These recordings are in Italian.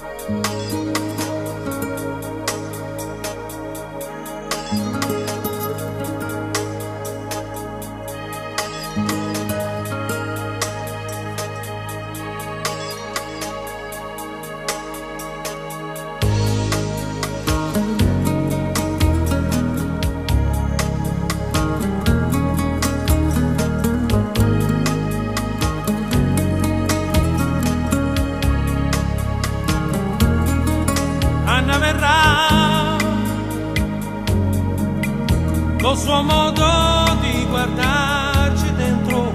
Anna verrà col suo modo di guardarci dentro.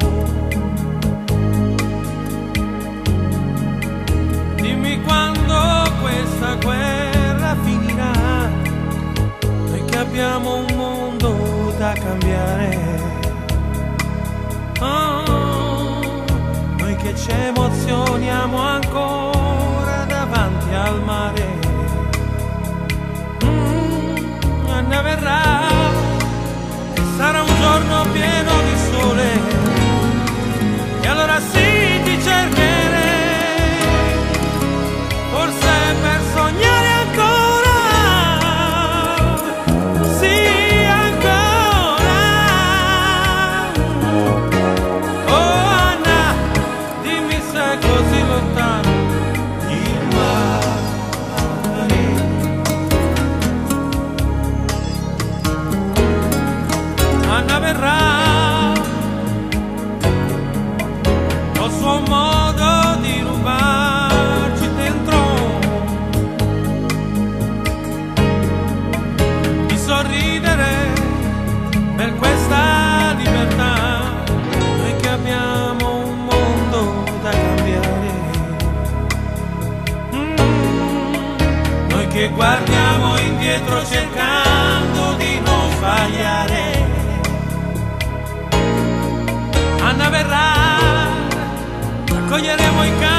Dimmi quando questa guerra finirà, noi che abbiamo un mondo da cambiare. Oh, noi che ci emozioniamo ancora davanti al mare. Anna verrà e sarà un giorno pieno di sole, e allora sì ti cercherei, forse per sognare ancora, sì ancora. Oh Anna, dimmi se è così lontano il mare. Anna verrà col suo modo di rubarci dentro, di sorridere per questa libertà, noi che abbiamo un mondo da cambiare. Noi che guardiamo indietro cercando di non sbagliare. Anna verrà, raccoglieremo i cani